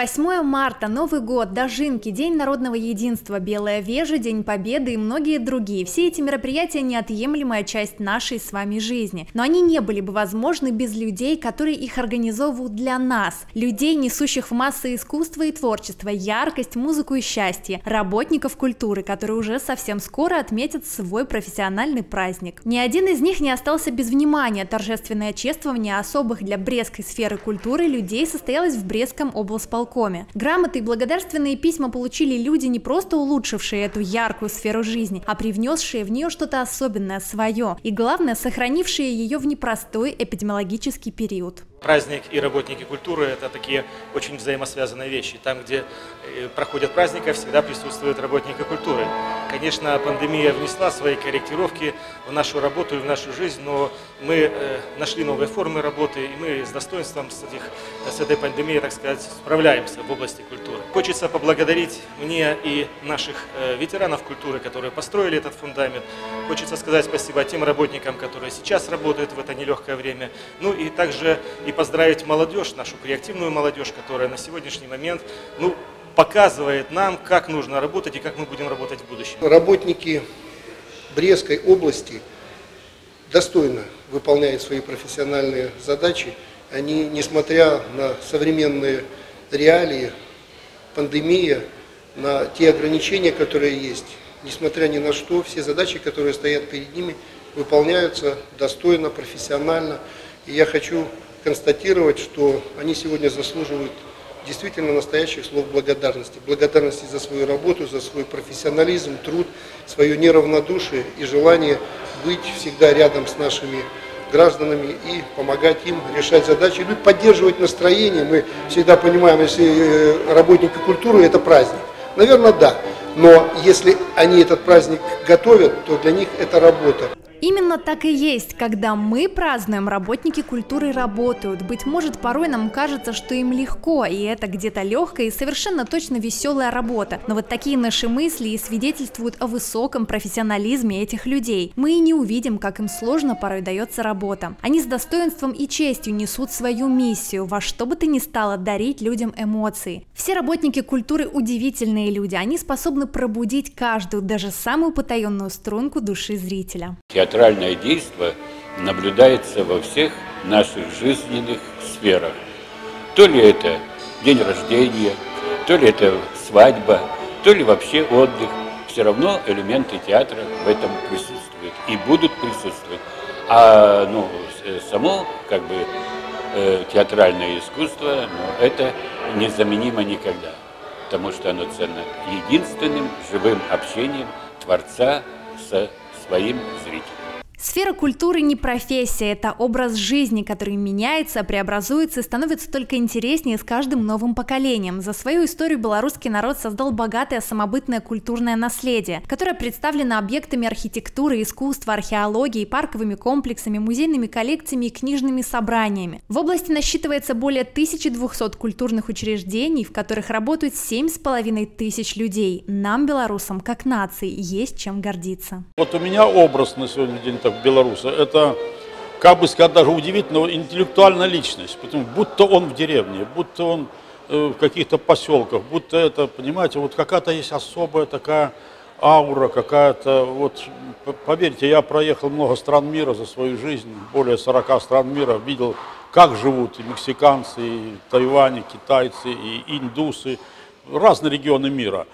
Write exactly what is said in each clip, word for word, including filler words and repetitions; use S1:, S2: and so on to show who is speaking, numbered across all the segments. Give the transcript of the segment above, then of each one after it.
S1: восьмое марта, Новый год, Дожинки, День народного единства, Белая Вежа, День Победы и многие другие. Все эти мероприятия – неотъемлемая часть нашей с вами жизни. Но они не были бы возможны без людей, которые их организовывают для нас. Людей, несущих в массы искусство и творчество, яркость, музыку и счастье. Работников культуры, которые уже совсем скоро отметят свой профессиональный праздник. Ни один из них не остался без внимания. Торжественное чествование особых для Брестской сферы культуры людей состоялось в Брестском облсполкоме. Грамоты и благодарственные письма получили люди, не просто улучшившие эту яркую сферу жизни, а привнесшие в нее что-то особенное свое и, главное, сохранившие ее в непростой эпидемиологический период.
S2: Праздник и работники культуры – это такие очень взаимосвязанные вещи. Там, где проходят праздники, всегда присутствуют работники культуры. Конечно, пандемия внесла свои корректировки в нашу работу и в нашу жизнь, но мы нашли новые формы работы, и мы с достоинством с, этих, с этой пандемией, так сказать, справляемся в области культуры. Хочется поблагодарить мне и наших ветеранов культуры, которые построили этот фундамент. Хочется сказать спасибо тем работникам, которые сейчас работают в это нелегкое время. Ну и также и поздравить молодежь, нашу креативную молодежь, которая на сегодняшний момент ну, показывает нам, как нужно работать и как мы будем работать в будущем.
S3: Работники Брестской области достойно выполняют свои профессиональные задачи. Они, несмотря на современные реалии, пандемия, на те ограничения, которые есть, несмотря ни на что, все задачи, которые стоят перед ними, выполняются достойно, профессионально. И я хочу констатировать, что они сегодня заслуживают действительно настоящих слов благодарности. Благодарности за свою работу, за свой профессионализм, труд, свое неравнодушие и желание быть всегда рядом с нашими гражданами и помогать им решать задачи, ну и поддерживать настроение. Мы всегда понимаем, если работники культуры – это праздник. Наверное, да. Но если они этот праздник готовят, то для них это работа.
S1: Именно так и есть, когда мы празднуем, работники культуры работают. Быть может, порой нам кажется, что им легко, и это где-то легкая и совершенно точно веселая работа. Но вот такие наши мысли и свидетельствуют о высоком профессионализме этих людей. Мы и не увидим, как им сложно порой дается работа. Они с достоинством и честью несут свою миссию, во что бы то ни стало дарить людям эмоции. Все работники культуры удивительные люди, они способны пробудить каждую, даже самую потаенную струнку души зрителя.
S4: Театральное действие наблюдается во всех наших жизненных сферах. То ли это день рождения, то ли это свадьба, то ли вообще отдых. Все равно элементы театра в этом присутствуют и будут присутствовать. А ну, само как бы э, театральное искусство, ну, это незаменимо никогда, потому что оно ценно единственным живым общением Творца со своим зрителем.
S1: Сфера культуры не профессия, это образ жизни, который меняется, преобразуется и становится только интереснее с каждым новым поколением. За свою историю белорусский народ создал богатое самобытное культурное наследие, которое представлено объектами архитектуры, искусства, археологии, парковыми комплексами, музейными коллекциями и книжными собраниями. В области насчитывается более тысячи двухсот культурных учреждений, в которых работают семь с половиной тысяч людей. Нам, белорусам, как нации, есть чем гордиться.
S5: Вот у меня образ на сегодняшний день так белоруса, это, как бы сказать, даже удивительная интеллектуальная личность, потому будто он в деревне, будто он э, в каких-то поселках, будто это, понимаете, вот какая-то есть особая такая аура, какая-то, вот, поверьте, я проехал много стран мира за свою жизнь, более сорока стран мира, видел, как живут и мексиканцы, и Тайвань, и китайцы, и индусы, разные регионы мира,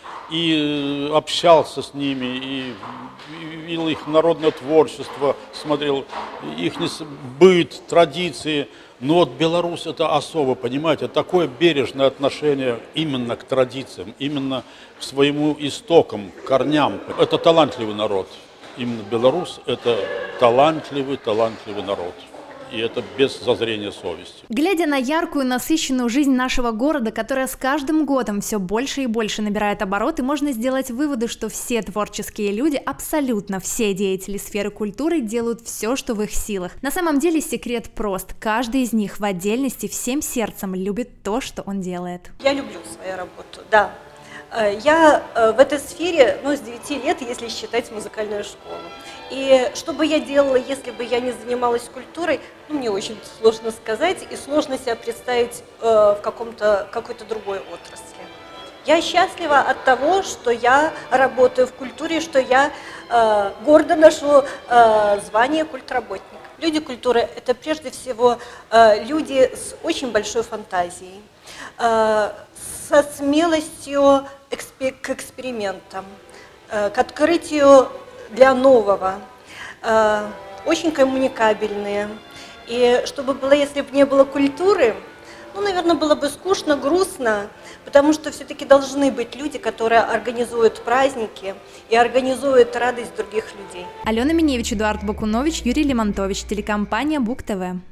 S5: и общался с ними, и видел их народное творчество, смотрел их быт, традиции. Но вот Беларусь это особо, понимаете, такое бережное отношение именно к традициям, именно к своему истокам, корням. Это талантливый народ. Именно Беларусь это талантливый, талантливый народ. И это без зазрения совести.
S1: Глядя на яркую, насыщенную жизнь нашего города, которая с каждым годом все больше и больше набирает обороты, можно сделать выводы, что все творческие люди, абсолютно все деятели сферы культуры делают все, что в их силах. На самом деле секрет прост. Каждый из них в отдельности всем сердцем любит то, что он делает.
S6: Я люблю свою работу, да. Я в этой сфере, ну, с девяти лет, если считать музыкальную школу. И что бы я делала, если бы я не занималась культурой, ну, мне очень сложно сказать, и сложно себя представить э, в каком-то, какой-то другой отрасли. Я счастлива от того, что я работаю в культуре, что я э, гордо ношу э, звание культработник. Люди культуры – это прежде всего э, люди с очень большой фантазией, э, со смелостью экспер к экспериментам, э, к открытию для нового, э, очень коммуникабельные. И чтобы было, если бы не было культуры, ну, наверное, было бы скучно, грустно, потому что все-таки должны быть люди, которые организуют праздники и организуют радость других людей.
S1: Алена Миневич, Эдуард Бакунович, Юрий Лемонтович, телекомпания Бук ТВ.